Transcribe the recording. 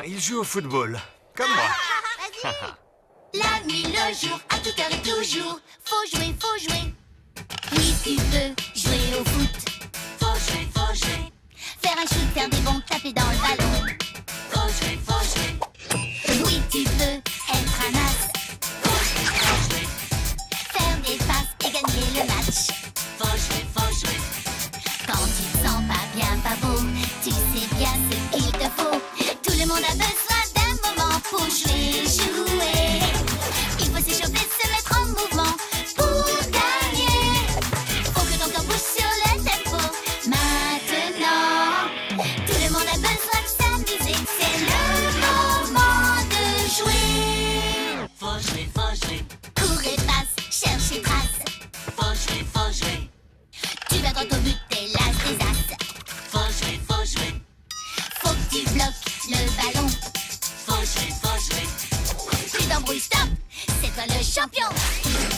il joue au football. Comme moi. La nuit, le jour, à toute heure et toujours. Faut jouer, faut jouer. Oui, tu veux jouer au foot. Faut jouer, faut jouer. Faire un shoot, faire des bons, taper dans le ballon. Faut jouer, faut jouer. Oui, tu veux être un as. Faut jouer, faut jouer. Faire des passes et gagner le match. Faut jouer, faut jouer. Quand tu te sens pas bien, pas beau, tu sais bien ce qu'il te faut. Tout le monde a besoin d'un moment pour jouer, jouer. Il faut s'échauffer, se mettre en mouvement pour gagner. Faut que ton corps bouge sur le tempo. Maintenant, tout le monde a besoin de s'amuser. C'est le moment de jouer. Faut jouer, faut jouer. Cours et passe, cherche et trace. Faut jouer, faut jouer. Tu vas droit au but, t'es l'as des as. Faut jouer, faut jouer. Faut que tu bloques le ballon. Faut jouer, faut jouer. Tu t'embrouilles, stop, c'est toi le champion.